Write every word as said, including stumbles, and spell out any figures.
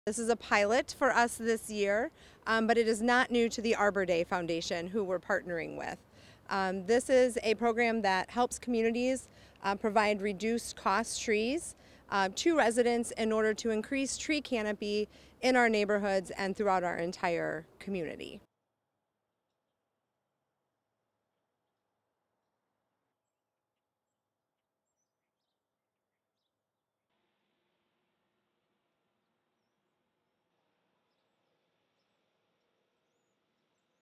This is a pilot for us this year, um, but it is not new to the Arbor Day Foundation, who we're partnering with. Um, this is a program that helps communities uh, provide reduced cost trees uh, to residents in order to increase tree canopy in our neighborhoods and throughout our entire community.